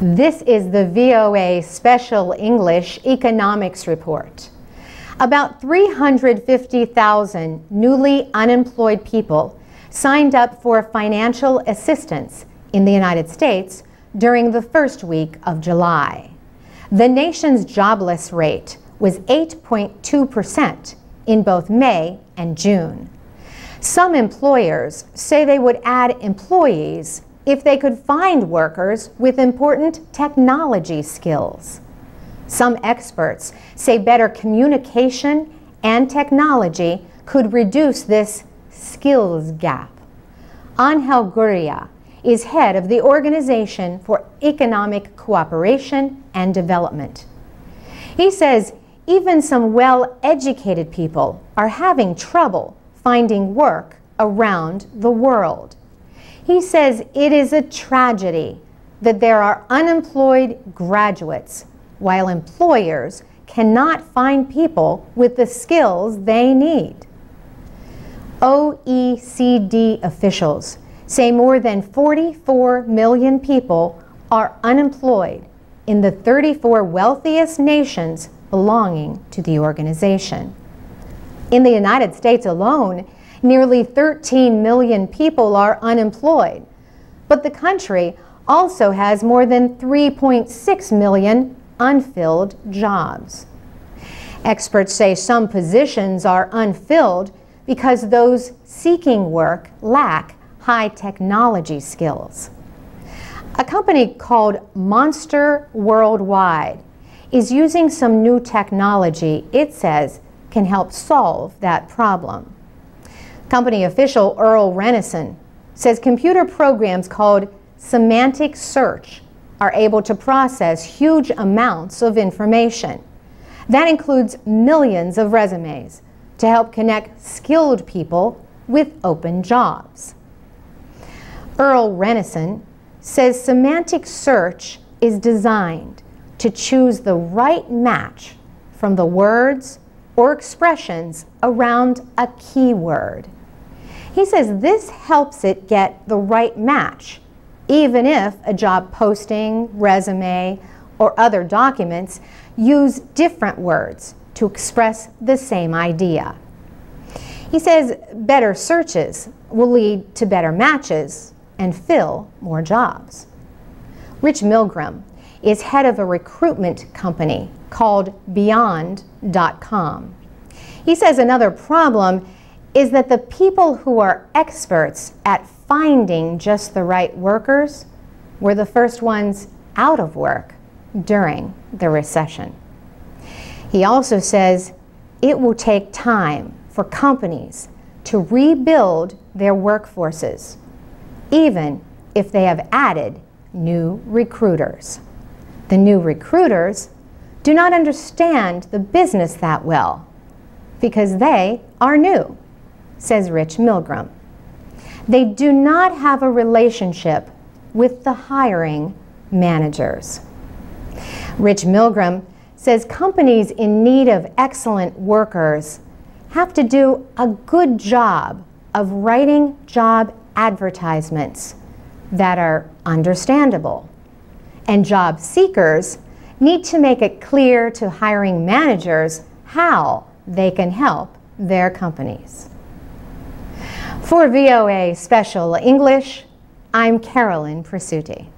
This is the VOA Special English Economics Report. About 350,000 newly unemployed people signed up for financial assistance in the United States during the first week of July. The nation's jobless rate was 8.2% in both May and June. Some employers say they would add employees if they could find workers with important technology skills. Some experts say better communication and technology could reduce this skills gap. Angel Gurria is head of the Organization for Economic Cooperation and Development. He says even some well-educated people are having trouble finding work around the world. He says it is a tragedy that there are unemployed graduates while employers cannot find people with the skills they need. OECD officials say more than 44 million people are unemployed in the 34 wealthiest nations belonging to the organization. In the United States alone, nearly 13 million people are unemployed, but the country also has more than 3.6 million unfilled jobs. Experts say some positions are unfilled because those seeking work lack high technology skills. A company called Monster Worldwide is using some new technology it says can help solve that problem. Company official Earl Rennison says computer programs called semantic search are able to process huge amounts of information. That includes millions of resumes to help connect skilled people with open jobs. Earl Rennison says semantic search is designed to choose the right match from the words or expressions around a keyword. He says this helps it get the right match, even if a job posting, resume, or other documents use different words to express the same idea. He says better searches will lead to better matches and fill more jobs. Rich Milgram is head of a recruitment company called beyond.com. He says another problem is that the people who are experts at finding just the right workers were the first ones out of work during the recession. He also says it will take time for companies to rebuild their workforces, even if they have added new recruiters. The new recruiters do not understand the business that well because they are new, says Rich Milgram. They do not have a relationship with the hiring managers. Rich Milgram says companies in need of excellent workers have to do a good job of writing job advertisements that are understandable. And job seekers need to make it clear to hiring managers how they can help their companies. For VOA Special English, I'm Carolyn Presutti.